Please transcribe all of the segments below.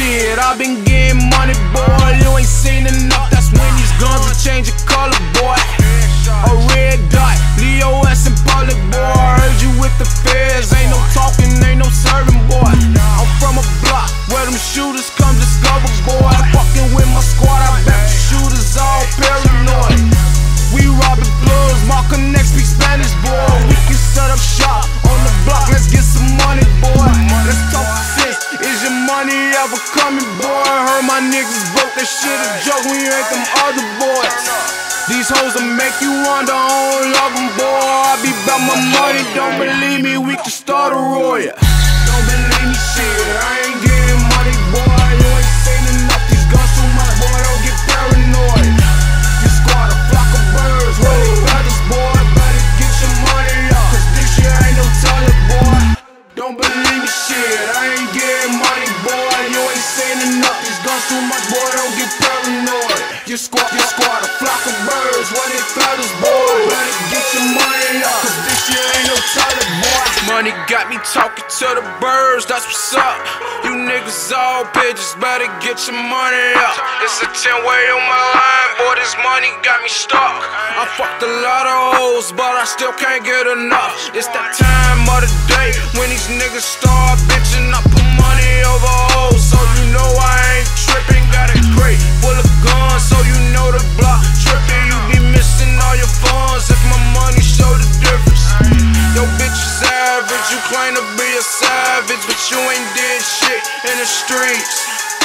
shit, I been getting money, boy. You ain't seen enough, that's when these guns will change your color, boy. A red dot, Leo S in public, boy. I heard you with the feds, ain't no talking, ain't no serving, boy. I'm from a block where them shooters come discover, boy. Fucking with my squad, I bet the shooters all paranoid. We robbing plugs, my connect speak Spanish, boy. We can set up shop on the block, let's get some money, boy. Let's talk sense, is your money ever coming, boy? Heard my niggas broke, that shit a joke, we ain't them other boys. These hoes will make you wonder, I don't love them, boy. I be bout my money, don't believe me, we can start a roar. Don't believe me, shit, I ain't getting money, boy. You ain't seen enough, these guns too much, boy, don't get paranoid. You squad a flock of birds, rolling feathers, boy. Better get your money up, cause this shit ain't no toilet, boy. Don't believe me, shit, I ain't getting money, boy. You ain't seen enough, these guns too much, boy, don't get paranoid. You squad a flock of birds, running feathers, boy. Better get your money up, cause this shit ain't no toilet, boy. Money got me talking to the birds, that's what's up. You niggas all bitches, better get your money up. It's a 10-way on my line, boy, this money got me stuck. I fucked a lot of hoes, but I still can't get enough. It's that time of the day when these niggas start bitching. I put money over hoes, so you know I ain't tripping. Got a crate full of guns, so you know the block tripping. You be missing all your funds if my money show the difference. Yo, bitch is average, you claim to be a savage, but you ain't did shit in the streets.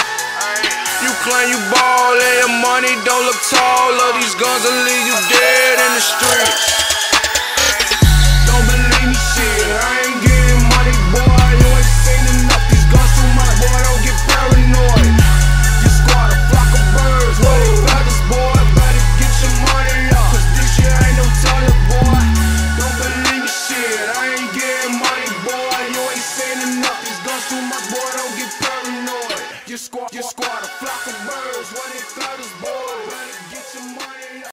You claim you ball and your money don't look tall. All these guns will leave you dead in the streets. Don't believe me, shit, I ain't getting money, boy. You ain't seen enough, these guns too much, boy, don't get paranoid. You squad a flock of birds, rolling feathers, boy. Better get your money up, cause this shit ain't no toilet, boy. Don't believe me, shit, I ain't getting money, boy. You ain't seen enough, these guns too much, boy, don't get paranoid. You squad a flock of birds, running feathers,